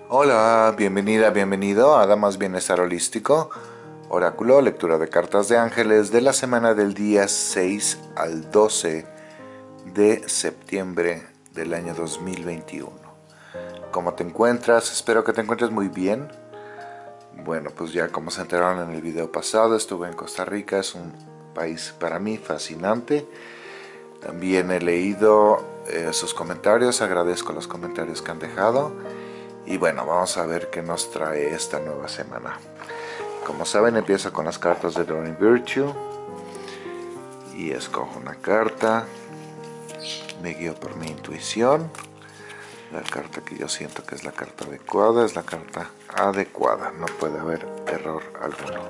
Hola, bienvenida, bienvenido a Damas Bienestar Holístico, Oráculo, lectura de cartas de ángeles de la semana del día 6 al 12 de septiembre del año 2021. ¿Cómo te encuentras? Espero que te encuentres muy bien. Bueno, pues ya como se enteraron en el video pasado, estuve en Costa Rica, es un país para mí fascinante. También he leído sus comentarios, agradezco los comentarios que han dejado. Y bueno, vamos a ver qué nos trae esta nueva semana. Como saben, empiezo con las cartas de Doreen Virtue. Y escojo una carta. Me guío por mi intuición. La carta que yo siento que es la carta adecuada es la carta adecuada. No puede haber error alguno.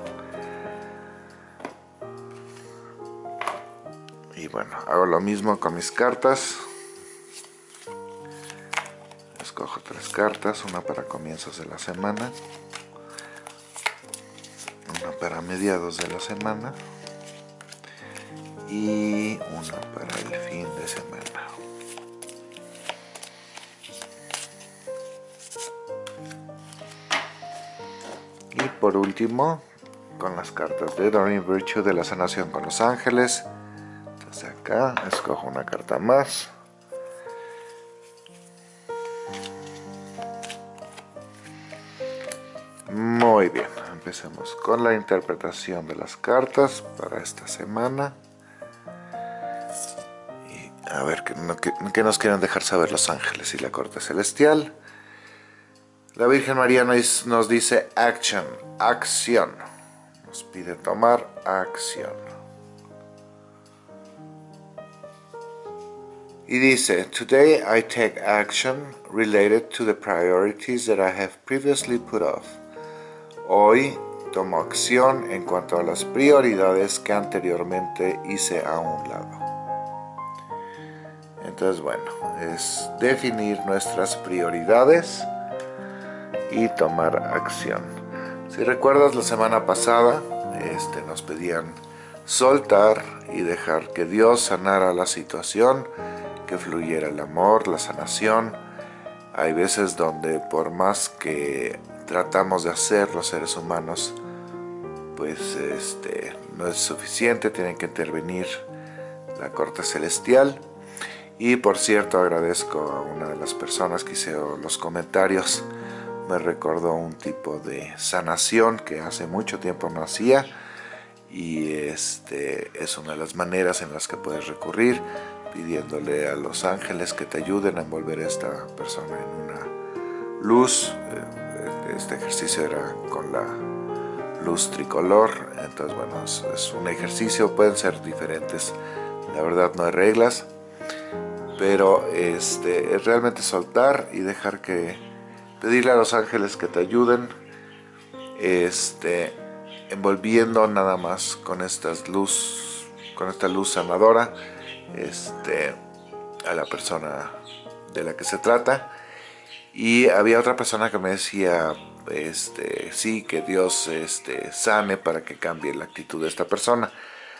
Y bueno, hago lo mismo con mis cartas. Escojo 3 cartas, una para comienzos de la semana, una para mediados de la semana y una para el fin de semana. Y por último, con las cartas de Doreen Virtue de la sanación con los ángeles. Desde acá escojo una carta más. Muy bien, empecemos con la interpretación de las cartas para esta semana. Y a ver qué nos quieren dejar saber los ángeles y la corte celestial. La Virgen María nos dice action, acción. Nos pide tomar acción. Y dice, Today I take action related to the priorities that I have previously put off. Hoy tomo acción en cuanto a las prioridades que anteriormente hice a un lado. Entonces, bueno, es definir nuestras prioridades y tomar acción. Si recuerdas, la semana pasada nos pedían soltar y dejar que Dios sanara la situación, que fluyera el amor, la sanación. Hay veces donde por más que tratamos de hacer los seres humanos, pues no es suficiente, tienen que intervenir la corte celestial. Y por cierto, agradezco a una de las personas que hizo los comentarios, me recordó un tipo de sanación que hace mucho tiempo no hacía, y es una de las maneras en las que puedes recurrir, pidiéndole a los ángeles que te ayuden a envolver a esta persona en una luz. Este ejercicio era con la luz tricolor. Entonces, bueno, es un ejercicio, pueden ser diferentes, la verdad no hay reglas, pero es realmente soltar y dejar que pedirle a los ángeles que te ayuden, envolviendo nada más con esta luz sanadora a la persona de la que se trata. Y había otra persona que me decía, sí, que Dios sane para que cambie la actitud de esta persona.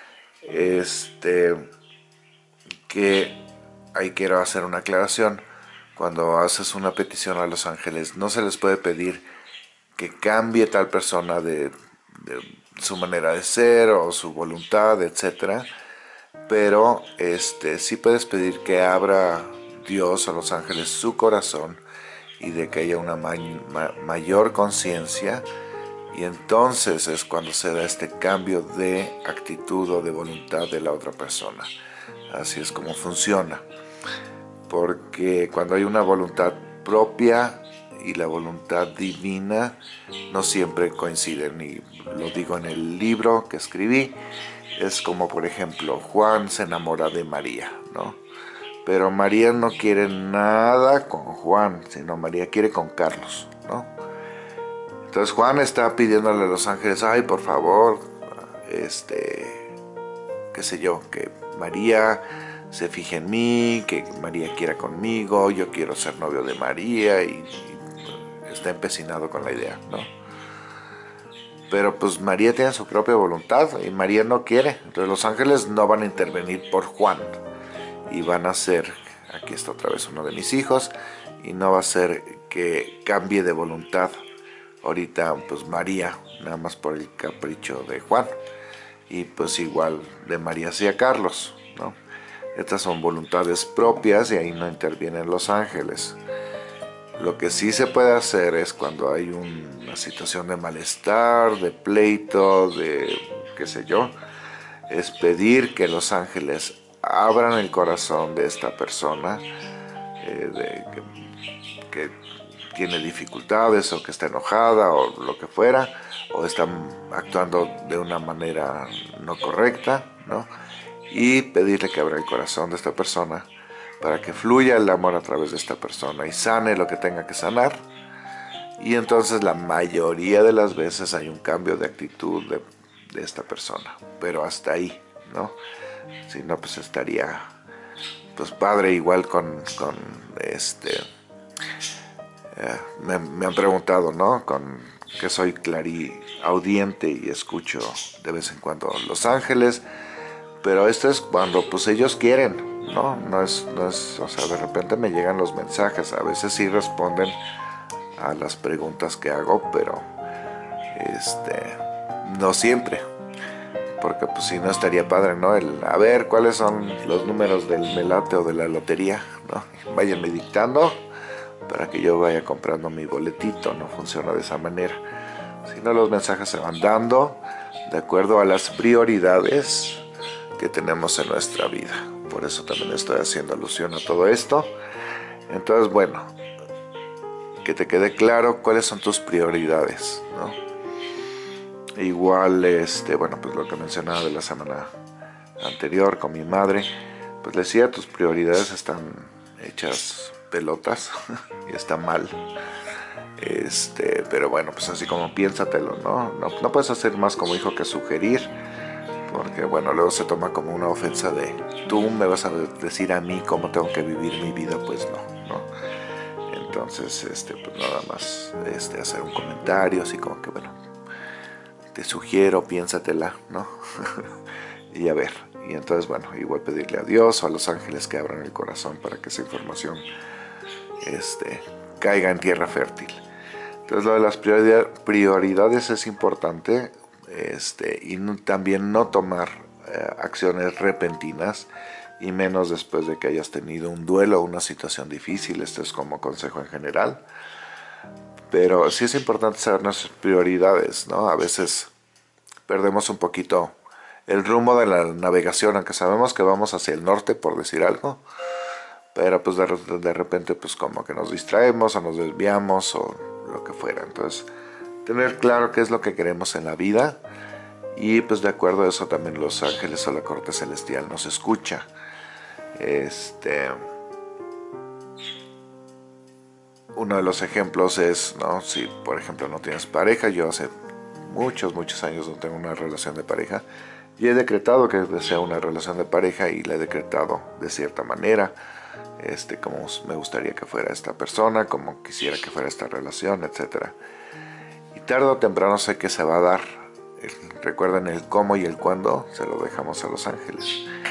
Que ahí quiero hacer una aclaración. Cuando haces una petición a los ángeles, no se les puede pedir que cambie tal persona de su manera de ser o su voluntad, etcétera. Pero sí puedes pedir que abra Dios o los ángeles su corazón y de que haya una mayor conciencia, y entonces es cuando se da este cambio de actitud o de voluntad de la otra persona. Así es como funciona, porque cuando hay una voluntad propia y la voluntad divina no siempre coinciden, y lo digo en el libro que escribí. Es como, por ejemplo, Juan se enamora de María, ¿no? Pero María no quiere nada con Juan, sino María quiere con Carlos, ¿no? Entonces Juan está pidiéndole a los ángeles, ay, por favor, qué sé yo, que María se fije en mí, que María quiera conmigo, yo quiero ser novio de María, y está empecinado con la idea, ¿no? Pero pues María tiene su propia voluntad y María no quiere. Entonces los ángeles no van a intervenir por Juan. Y van a ser, aquí está otra vez uno de mis hijos, y no va a ser que cambie de voluntad ahorita pues María, nada más por el capricho de Juan, y pues igual de María hacia Carlos, ¿no? Estas son voluntades propias y ahí no intervienen los ángeles. Lo que sí se puede hacer es cuando hay una situación de malestar, de pleito, de qué sé yo, es pedir que los ángeles abran el corazón de esta persona, que tiene dificultades o que está enojada o lo que fuera, o está actuando de una manera no correcta, ¿no? Y pedirle que abra el corazón de esta persona para que fluya el amor a través de esta persona y sane lo que tenga que sanar. Y entonces la mayoría de las veces hay un cambio de actitud de esta persona, pero hasta ahí, ¿no? Si no, pues estaría pues padre igual con me han preguntado, ¿no? Que soy clariaudiente y escucho de vez en cuando Los Ángeles, pero esto es cuando pues ellos quieren, ¿no? No es, o sea, de repente me llegan los mensajes, a veces sí responden a las preguntas que hago, pero no siempre, porque pues si no estaría padre, ¿no? A ver cuáles son los números del melate o de la lotería, ¿no? Váyanme dictando para que yo vaya comprando mi boletito, no funciona de esa manera. Si no, los mensajes se van dando de acuerdo a las prioridades que tenemos en nuestra vida. Por eso también estoy haciendo alusión a todo esto. Entonces, bueno, que te quede claro cuáles son tus prioridades, ¿no? Igual, bueno, pues lo que mencionaba de la semana anterior con mi madre, pues le decía, tus prioridades están hechas pelotas y está mal, pero bueno, pues así como piénsatelo, ¿no? No puedes hacer más como hijo que sugerir, porque bueno, luego se toma como una ofensa de tú me vas a decir a mí cómo tengo que vivir mi vida, pues no. Entonces, pues nada más hacer un comentario así como que bueno, te sugiero, piénsatela, ¿no? Y a ver, y entonces bueno, igual pedirle a Dios o a los ángeles que abran el corazón para que esa información caiga en tierra fértil. Entonces lo de las prioridades es importante, y también no tomar acciones repentinas, y menos después de que hayas tenido un duelo o una situación difícil. Esto es como consejo en general, pero sí es importante saber nuestras prioridades, ¿no? A veces perdemos un poquito el rumbo de la navegación, aunque sabemos que vamos hacia el norte, por decir algo, pero pues de repente pues como que nos distraemos o nos desviamos o lo que fuera. Entonces tener claro qué es lo que queremos en la vida, y pues de acuerdo a eso también los ángeles o la corte celestial nos escucha. Uno de los ejemplos es, ¿no? Si por ejemplo no tienes pareja, yo hace muchos años no tengo una relación de pareja y he decretado que deseo una relación de pareja, y la he decretado de cierta manera, como me gustaría que fuera esta persona, como quisiera que fuera esta relación, etcétera. Y tarde o temprano sé que se va a dar. Recuerden, el cómo y el cuándo se lo dejamos a los ángeles.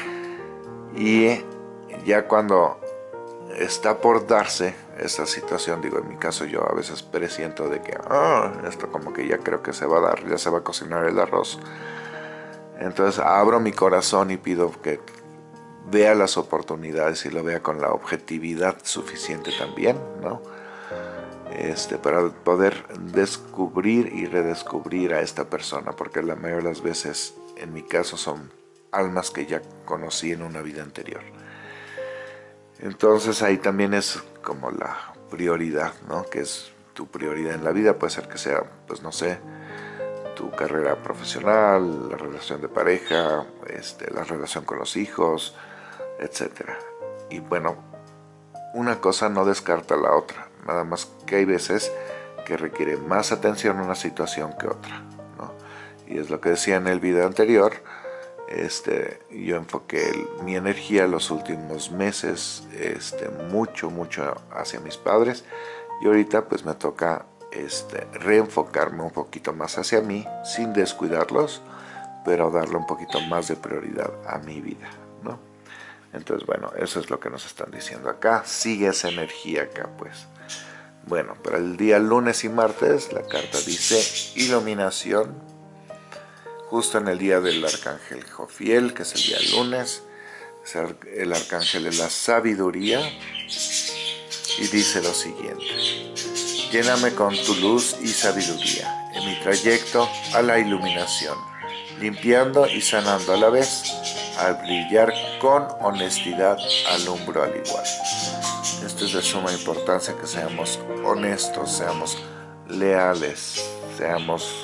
Y ya cuando está por darse esta situación, digo, en mi caso yo a veces presiento de que esto como que ya creo que se va a dar, ya se va a cocinar el arroz. Entonces abro mi corazón y pido que vea las oportunidades y lo vea con la objetividad suficiente también, ¿no? Para poder descubrir y redescubrir a esta persona, porque la mayoría de las veces, en mi caso, son almas que ya conocí en una vida anterior. Entonces ahí también es como la prioridad, ¿no? Que es tu prioridad en la vida. Puede ser que sea, pues no sé, tu carrera profesional, la relación de pareja, la relación con los hijos, etcétera. Y bueno, una cosa no descarta la otra, nada más que hay veces que requiere más atención una situación que otra, ¿no? Y es lo que decía en el video anterior. Yo enfoqué mi energía los últimos meses mucho hacia mis padres, y ahorita pues me toca reenfocarme un poquito más hacia mí sin descuidarlos, pero darle un poquito más de prioridad a mi vida, ¿no? Entonces bueno, eso es lo que nos están diciendo acá. Sigue esa energía acá, pues Bueno, para el día lunes y martes la carta dice iluminación, justo en el día del arcángel Jofiel, que es el día lunes. El arcángel es la sabiduría y dice lo siguiente: lléname con tu luz y sabiduría en mi trayecto a la iluminación, limpiando y sanando a la vez. Al brillar con honestidad alumbro al igual. Esto es de suma importancia, que seamos honestos, seamos leales, seamos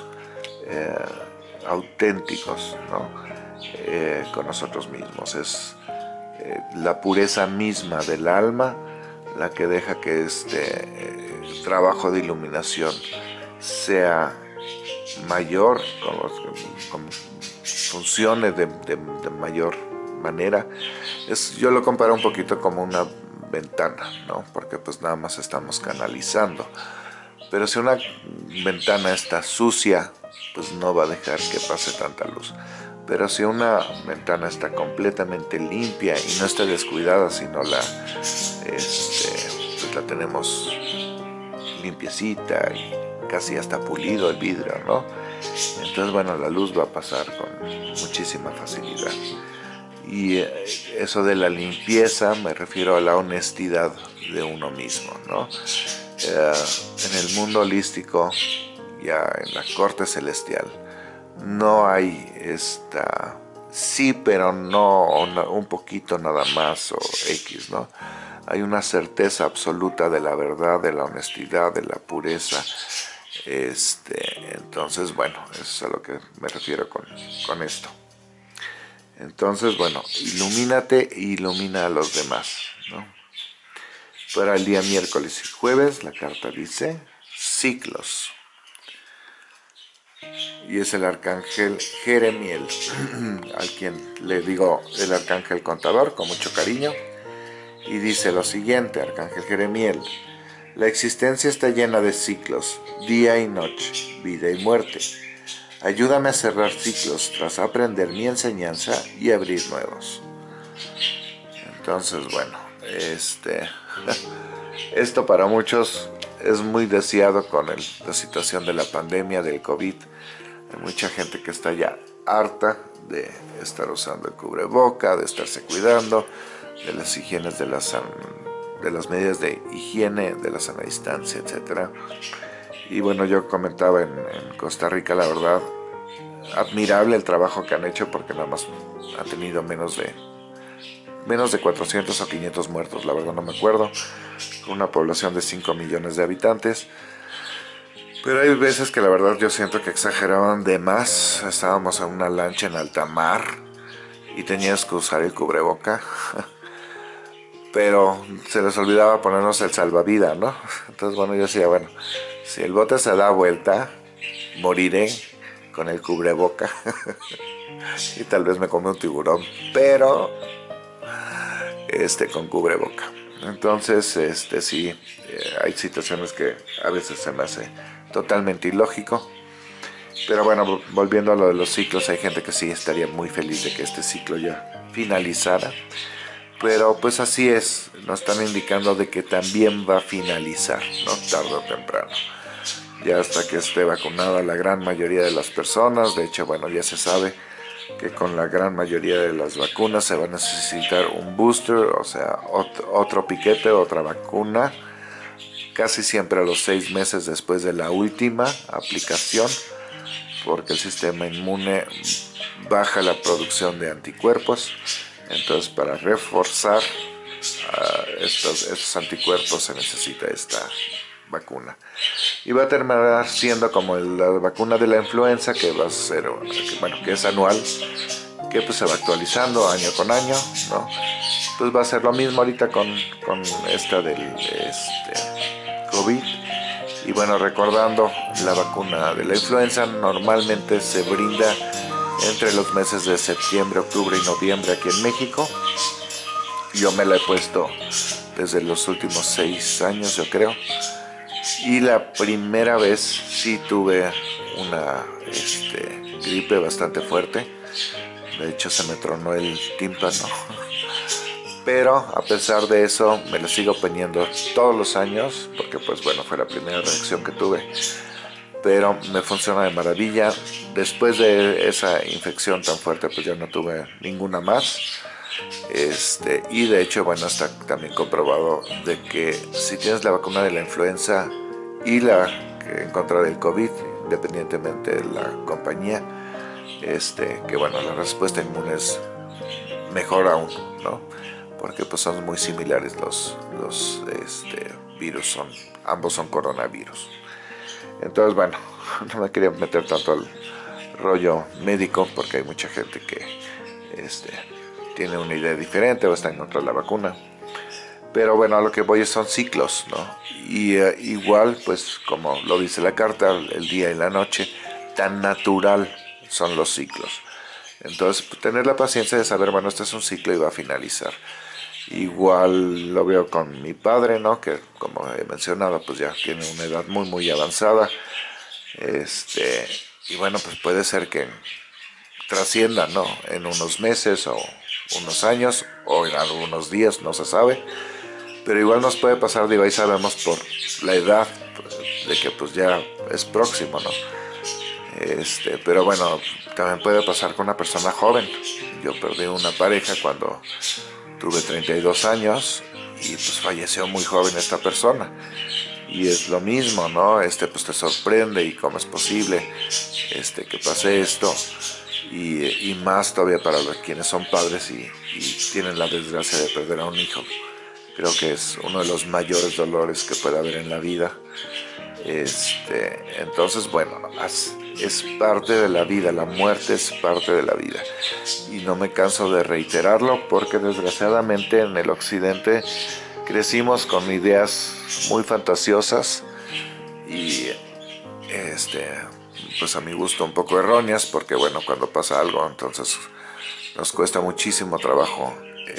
auténticos, ¿no? Con nosotros mismos. Es la pureza misma del alma la que deja que este trabajo de iluminación sea mayor, como funcione de mayor manera. Yo lo comparo un poquito como una ventana, ¿no? Porque pues nada más estamos canalizando. Pero si una ventana está sucia, pues no va a dejar que pase tanta luz. Pero si una ventana está completamente limpia y no está descuidada, sino pues la tenemos limpiecita y casi hasta pulido el vidrio, ¿no? Entonces, bueno, la luz va a pasar con muchísima facilidad. Y eso de la limpieza me refiero a la honestidad de uno mismo, ¿no? En el mundo holístico, ya en la corte celestial, no hay sí, pero no, un poquito nada más o X, ¿no? Hay una certeza absoluta de la verdad, de la honestidad, de la pureza. Entonces, bueno, eso es a lo que me refiero con esto. Entonces, bueno, ilumínate e ilumina a los demás, ¿no? Para el día miércoles y jueves, la carta dice ciclos. Y es el arcángel Jeremiel, al quien le digo el arcángel contador con mucho cariño. Y dice lo siguiente, arcángel Jeremiel: la existencia está llena de ciclos, día y noche, vida y muerte. Ayúdame a cerrar ciclos tras aprender mi enseñanza y abrir nuevos. Entonces, bueno, esto para muchos es muy deseado con la situación de la pandemia del COVID. Hay mucha gente que está ya harta de estar usando el cubreboca, de estarse cuidando, de las higienes, de las medidas de higiene, de la sana distancia, etc. Y bueno, yo comentaba en Costa Rica, la verdad, admirable el trabajo que han hecho, porque nada más han tenido menos de 400 o 500 muertos, la verdad no me acuerdo, con una población de 5 millones de habitantes. Pero hay veces que la verdad yo siento que exageraban de más. Estábamos en una lancha en alta mar y tenías que usar el cubreboca, pero se les olvidaba ponernos el salvavidas, ¿no? Entonces, bueno, yo decía, bueno, si el bote se da vuelta, moriré con el cubreboca y tal vez me come un tiburón, pero con cubreboca. Entonces, sí, hay situaciones que a veces se me hace totalmente ilógico. Pero bueno, volviendo a lo de los ciclos, hay gente que sí estaría muy feliz de que este ciclo ya finalizara. Pero pues así es, nos están indicando de que también va a finalizar, ¿no? Tarde o temprano. Ya hasta que esté vacunada la gran mayoría de las personas. De hecho, bueno, ya se sabe que con la gran mayoría de las vacunas se va a necesitar un booster, o sea, otro piquete, otra vacuna, casi siempre a los 6 meses después de la última aplicación, porque el sistema inmune baja la producción de anticuerpos. Entonces, para reforzar estos anticuerpos se necesita esta vacuna. Y va a terminar siendo como la vacuna de la influenza, que va a ser, bueno, que es anual, que pues se va actualizando año con año, ¿no? Pues va a ser lo mismo ahorita con esta del COVID. Y bueno, recordando, la vacuna de la influenza normalmente se brinda entre los meses de septiembre, octubre y noviembre aquí en México. Yo me la he puesto desde los últimos 6 años, yo creo. Y la primera vez sí tuve una gripe bastante fuerte. De hecho, se me tronó el tímpano. pero a pesar de eso me lo sigo poniendo todos los años, porque pues bueno, fue la primera reacción que tuve, pero me funciona de maravilla. Después de esa infección tan fuerte, pues ya no tuve ninguna más. Y de hecho, bueno, está también comprobado de que si tienes la vacuna de la influenza y la en contra del COVID, independientemente de la compañía, que bueno, la respuesta inmune es mejor aún, ¿no? Porque pues son muy similares los virus, ambos son coronavirus. Entonces, bueno, no me quería meter tanto al rollo médico porque hay mucha gente que tiene una idea diferente o está en contra de la vacuna. Pero bueno, a lo que voy son ciclos, ¿no? Y igual, pues como lo dice la carta, el día y la noche, tan natural son los ciclos. Entonces, tener la paciencia de saber, bueno, este es un ciclo y va a finalizar. Igual lo veo con mi padre, ¿no? Que como he mencionado, pues ya tiene una edad muy, muy avanzada. Y bueno, pues puede ser que trascienda, ¿no? En unos meses o unos años o en algunos días, no se sabe. Pero igual nos puede pasar, digo, ahí sabemos por la edad de que pues ya es próximo, ¿no? Pero bueno, también puede pasar con una persona joven. Yo perdí una pareja cuando tuve 32 años y pues falleció muy joven esta persona. Y es lo mismo, ¿no? Pues te sorprende y cómo es posible que pase esto. Y más todavía para los quienes son padres y tienen la desgracia de perder a un hijo. Creo que es uno de los mayores dolores que puede haber en la vida. Entonces, bueno, es parte de la vida, la muerte es parte de la vida. Y no me canso de reiterarlo porque desgraciadamente en el occidente crecimos con ideas muy fantasiosas y pues a mi gusto un poco erróneas, porque bueno, cuando pasa algo entonces nos cuesta muchísimo trabajo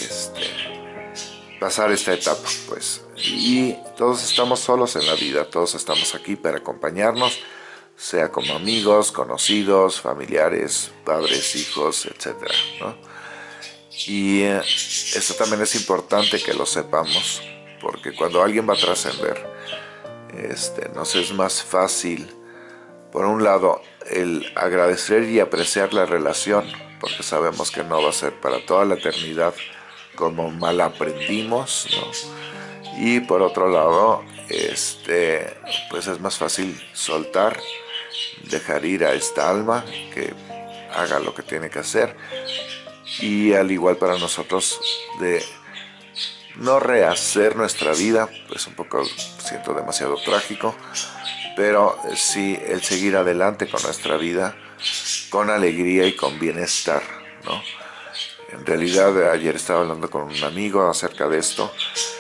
pasar esta etapa, pues. Y todos estamos solos en la vida, todos estamos aquí para acompañarnos, sea como amigos, conocidos, familiares, padres, hijos, etcétera, ¿no? Y esto también es importante que lo sepamos, porque cuando alguien va a trascender, nos es más fácil, por un lado, el agradecer y apreciar la relación, porque sabemos que no va a ser para toda la eternidad como mal aprendimos, ¿no? Y por otro lado, pues es más fácil soltar, dejar ir a esta alma que haga lo que tiene que hacer, y al igual para nosotros de no rehacer nuestra vida, pues un poco siento demasiado trágico, pero sí el seguir adelante con nuestra vida con alegría y con bienestar, ¿no? En realidad ayer estaba hablando con un amigo acerca de esto.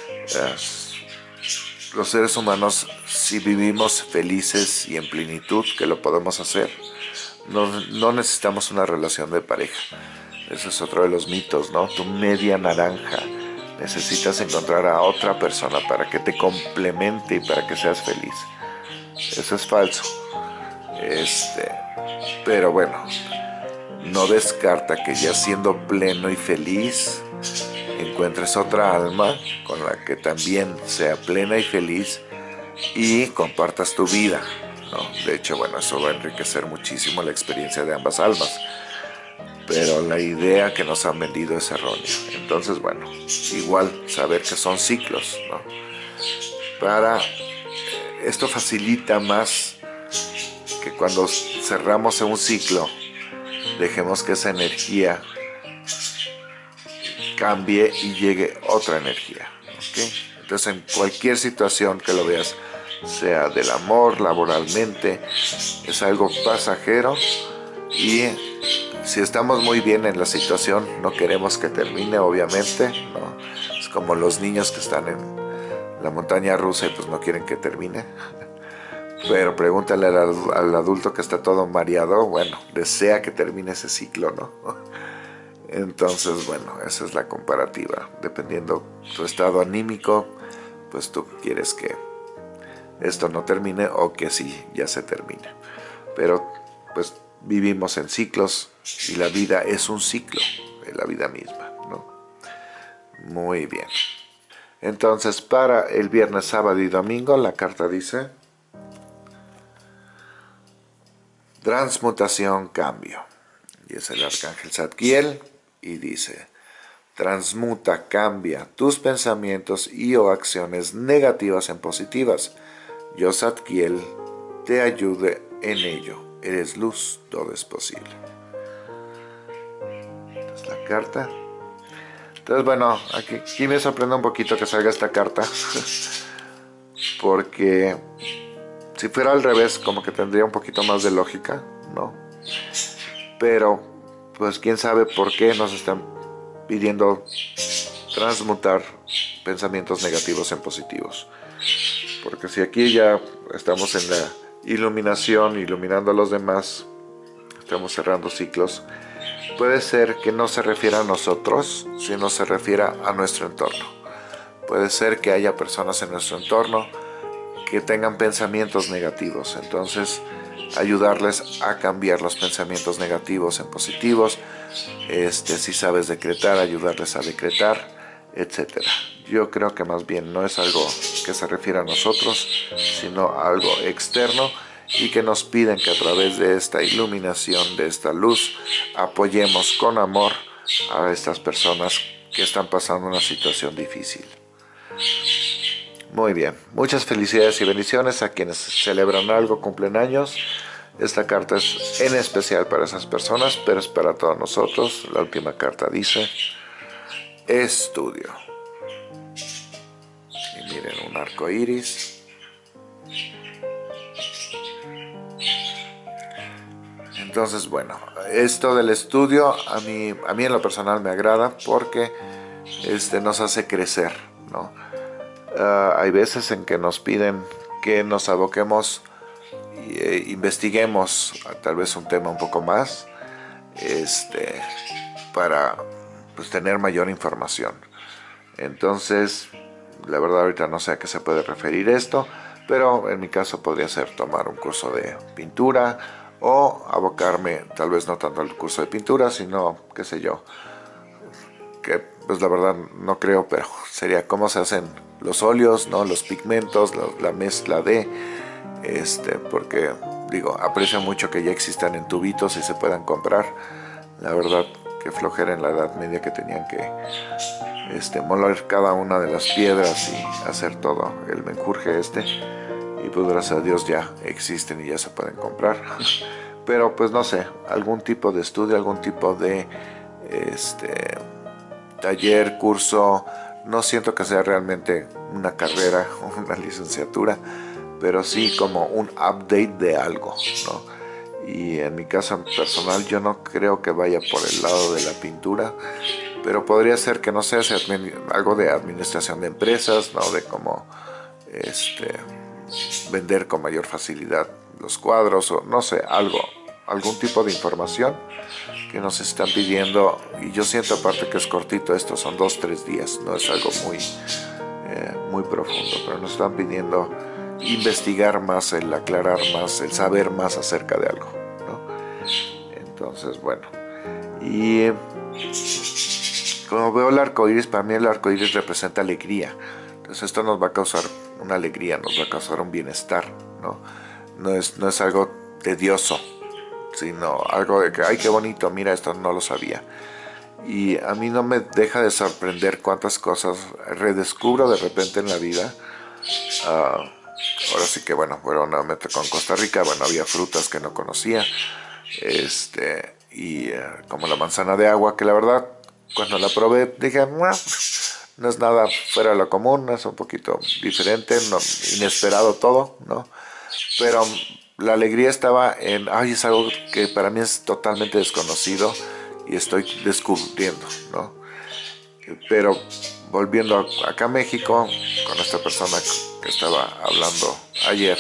Los seres humanos, si vivimos felices y en plenitud, que lo podemos hacer, no necesitamos una relación de pareja. Ese es otro de los mitos, ¿no? Tu media naranja. Necesitas encontrar a otra persona para que te complemente y para que seas feliz. Eso es falso. Pero bueno, no descarta que ya siendo pleno y feliz, encuentres otra alma con la que también sea plena y feliz y compartas tu vida, ¿no? De hecho, bueno, eso va a enriquecer muchísimo la experiencia de ambas almas. Pero la idea que nos han vendido es errónea. Entonces, bueno, igual saber que son ciclos, ¿no? Esto facilita más que cuando cerramos un ciclo, dejemos que esa energía cambie y llegue otra energía, ¿okay? Entonces, en cualquier situación que lo veas, sea del amor, laboralmente, es algo pasajero y si estamos muy bien en la situación, no queremos que termine, obviamente, ¿no? Es como los niños que están en la montaña rusa y pues no quieren que termine. Pero pregúntale al adulto que está todo mareado, bueno, desea que termine ese ciclo, ¿no? Entonces, bueno, esa es la comparativa. Dependiendo tu estado anímico, pues tú quieres que esto no termine o que sí, ya se termine. Pero, pues, vivimos en ciclos y la vida es un ciclo, la vida misma, ¿no? Muy bien. Entonces, para el viernes, sábado y domingo, la carta dice: transmutación, cambio. Y es el arcángel Zadkiel y dice: transmuta, cambia tus pensamientos y o acciones negativas en positivas. Yo, Zadkiel, te ayude en ello. Eres luz, todo es posible. Esta es la carta. Entonces, bueno, aquí me sorprende un poquito que salga esta carta. Porque si fuera al revés, como que tendría un poquito más de lógica, ¿no? Pero, pues quién sabe por qué nos están pidiendo transmutar pensamientos negativos en positivos. Porque si aquí ya estamos en la iluminación, iluminando a los demás, estamos cerrando ciclos, puede ser que no se refiera a nosotros, sino se refiera a nuestro entorno. Puede ser que haya personas en nuestro entorno que tengan pensamientos negativos, entonces ayudarles a cambiar los pensamientos negativos en positivos, si sabes decretar, ayudarles a decretar, etc. Yo creo que más bien no es algo que se refiere a nosotros, sino a algo externo, y que nos piden que a través de esta iluminación, de esta luz, apoyemos con amor a estas personas que están pasando una situación difícil. Muy bien, muchas felicidades y bendiciones a quienes celebran algo, cumplen años. Esta carta es en especial para esas personas, pero es para todos nosotros. La última carta dice: estudio. Y miren, un arco iris. Entonces, bueno, esto del estudio a mí en lo personal me agrada porque nos hace crecer, ¿no? Hay veces en que nos piden que nos aboquemos investiguemos tal vez un tema un poco más para pues tener mayor información. Entonces, la verdad ahorita no sé a qué se puede referir esto, pero en mi caso podría ser tomar un curso de pintura o abocarme tal vez no tanto al curso de pintura, sino qué sé yo, que pues la verdad no creo, pero sería cómo se hacen los óleos, ¿no? Los pigmentos, la mezcla de porque digo, aprecio mucho que ya existan en tubitos y se puedan comprar. La verdad que flojera en la Edad Media que tenían que moler cada una de las piedras y hacer todo el menjurje y pues gracias a Dios ya existen y ya se pueden comprar. Pero pues no sé, algún tipo de estudio, algún tipo de taller, curso, no siento que sea realmente una carrera o una licenciatura, pero sí como un update de algo, ¿no? Y en mi caso personal yo no creo que vaya por el lado de la pintura, pero podría ser que no sé, algo de administración de empresas, ¿no? De cómo vender con mayor facilidad los cuadros, o no sé, algún tipo de información que nos están pidiendo. Y yo siento aparte que es cortito esto, son 2-3 días, no es algo muy profundo, pero nos están pidiendo investigar más, el aclarar más, el saber más acerca de algo, ¿no? Entonces, bueno, y como veo el arco iris, para mí el arco iris representa alegría. Entonces esto nos va a causar una alegría, nos va a causar un bienestar, ¿no? No es algo tedioso, sino algo de que, ay, qué bonito, mira, esto no lo sabía. Y a mí no me deja de sorprender cuántas cosas redescubro de repente en la vida. Ahora sí que bueno, nuevamente con Costa Rica, bueno, había frutas que no conocía, como la manzana de agua, que la verdad, cuando la probé, dije, no es nada fuera de lo común, es un poquito diferente, inesperado todo, ¿no? Pero la alegría estaba en, ay, es algo que para mí es totalmente desconocido y estoy descubriendo, ¿no? Pero volviendo acá a México, con esta persona que estaba hablando ayer,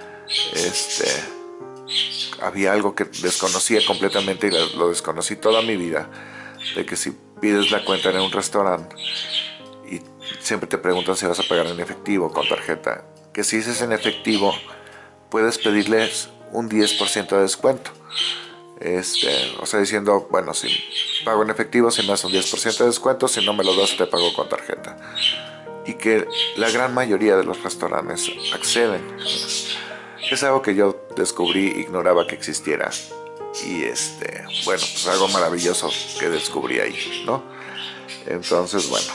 había algo que desconocía completamente y lo desconocí toda mi vida, de que si pides la cuenta en un restaurante y siempre te preguntan si vas a pagar en efectivo o con tarjeta, que si dices en efectivo puedes pedirles un 10% de descuento. o sea, diciendo, bueno, si pago en efectivo, si me das un 10% de descuento, si no me lo das, te pago con tarjeta. Y que la gran mayoría de los restaurantes acceden. Es algo que yo descubrí, ignoraba que existiera. Y bueno, pues algo maravilloso que descubrí ahí, ¿no? Entonces, bueno,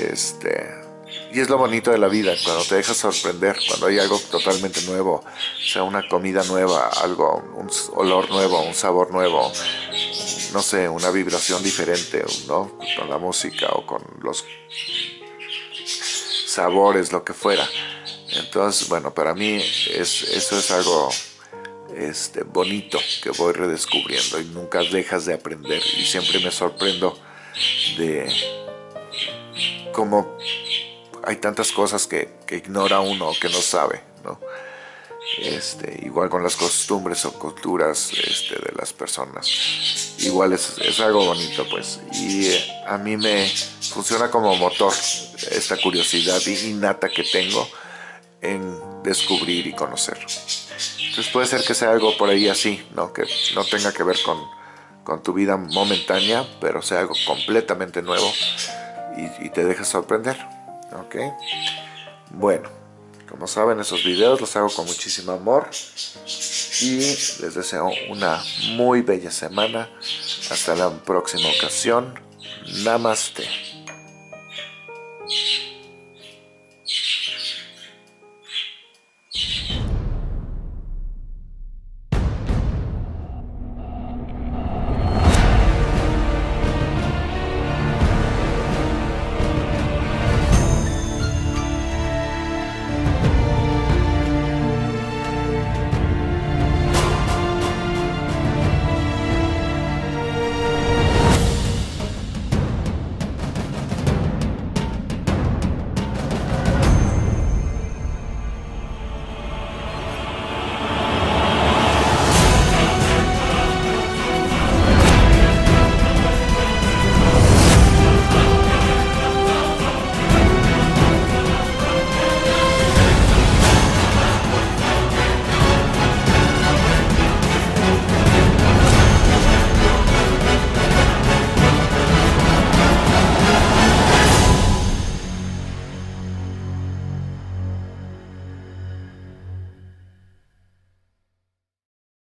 y es lo bonito de la vida, cuando te dejas sorprender, cuando hay algo totalmente nuevo, sea una comida nueva, algo, un olor nuevo, un sabor nuevo, no sé, una vibración diferente, ¿no? Con la música o con los sabores, lo que fuera. Entonces, bueno, para mí eso es algo bonito que voy redescubriendo y nunca dejas de aprender y siempre me sorprendo de cómo hay tantas cosas que ignora uno, que no sabe, ¿no? Igual con las costumbres o culturas de las personas. Igual es algo bonito, pues. Y a mí me funciona como motor esta curiosidad innata que tengo en descubrir y conocer. Entonces puede ser que sea algo por ahí así, ¿no? Que no tenga que ver con tu vida momentánea, pero sea algo completamente nuevo y te deja sorprender, ¿ok? Bueno, como saben, esos videos los hago con muchísimo amor y les deseo una muy bella semana. Hasta la próxima ocasión. Namaste.